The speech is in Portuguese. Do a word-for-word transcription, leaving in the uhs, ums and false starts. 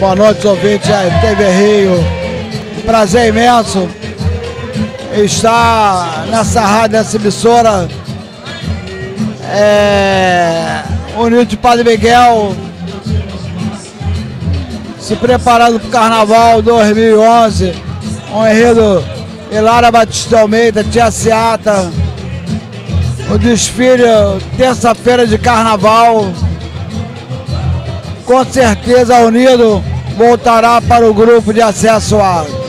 Boa noite, ouvintes da T V Rio. Prazer imenso estar nessa rádio, nessa emissora, é, Unido de Padre Miguel, se preparando para o Carnaval dois mil e onze, um enredo Hilária Batista Almeida, Tia Seata, o desfile terça-feira de Carnaval. Com certeza a Unido voltará para o grupo de acesso A.